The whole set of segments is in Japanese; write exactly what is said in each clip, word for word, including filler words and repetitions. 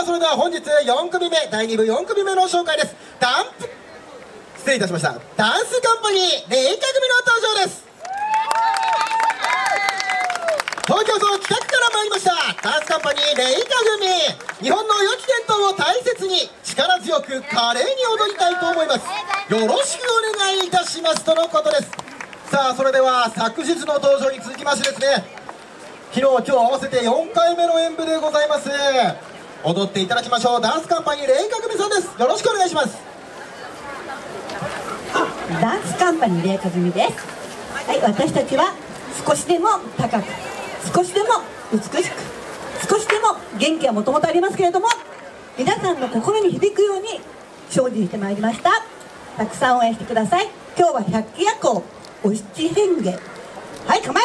それでは本日よん組目、だいに部よん組目の紹介です。ダンプ失礼いたしました。ダンスカンパニーレイカ組の登場です。東京都北区から参りましたダンスカンパニーレイカ組。日本の良き伝統を大切に力強く華麗に踊りたいと思います。よろしくお願いいたしますとのことです。さあ、それでは昨日の登場に続きましてですね、昨日今日合わせてよんかいめの演舞でございます。踊っていただきましょう。ダンスカンパニーレイカ組さんです。よろしくお願いします。 ダンスカンパニーレイカ組です。はい、私たちは少しでも高く、少しでも美しく、少しでも元気はもともとありますけれども、皆さんの心に響くように精進してまいりました。たくさん応援してください。今日は百鬼夜行お七変化。はい、構え。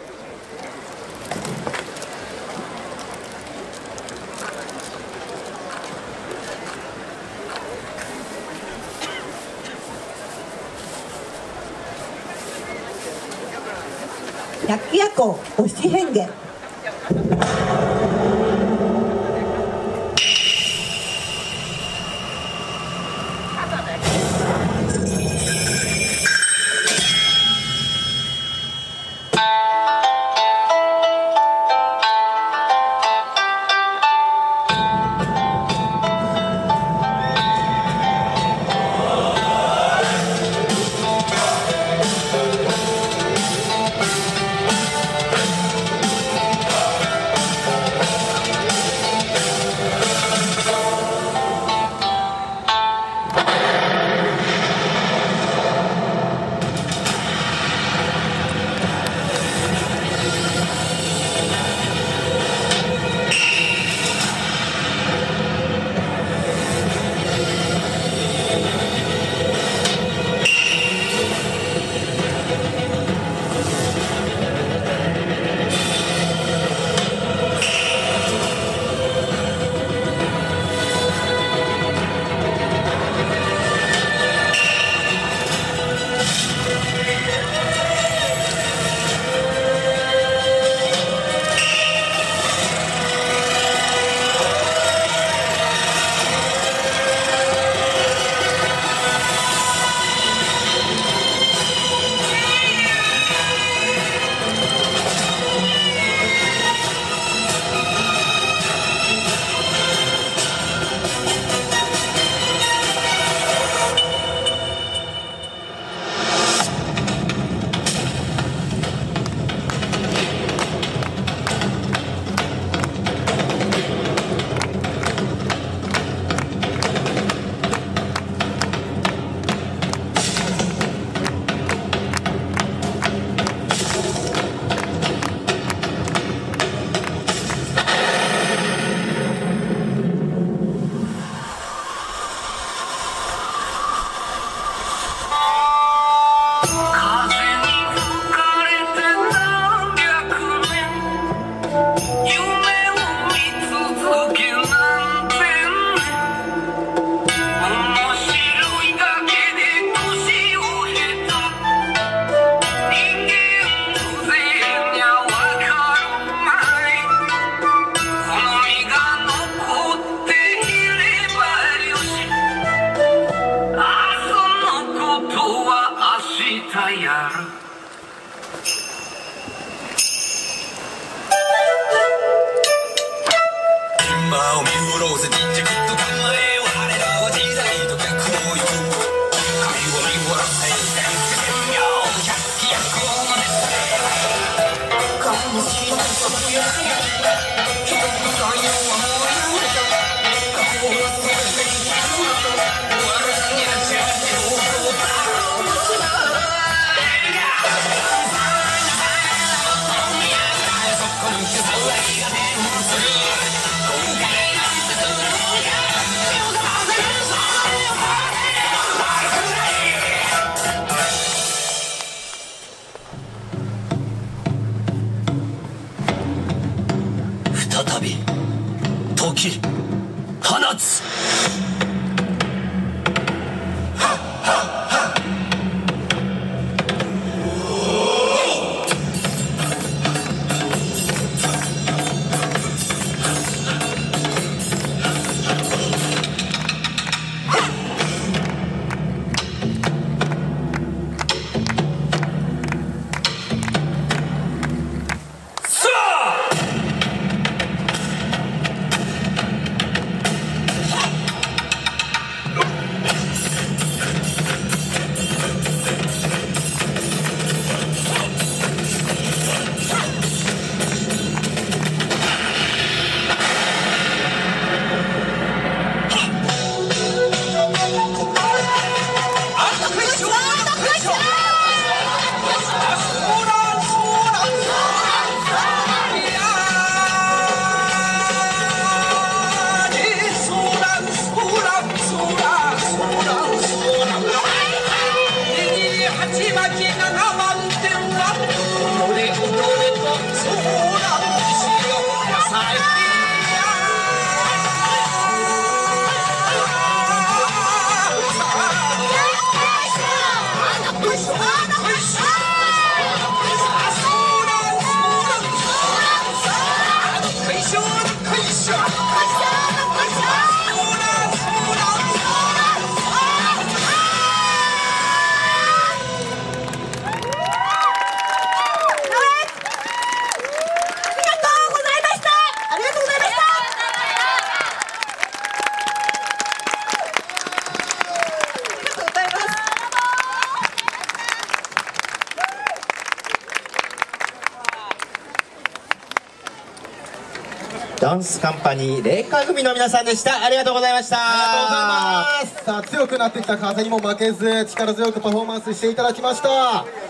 百鬼夜行お七変化。 再び解き放つ。 ダンスカンパニー麗華組の皆さんでした。ありがとうございました。ありがとうございます。さあ強くなってきた風にも負けず力強くパフォーマンスしていただきました。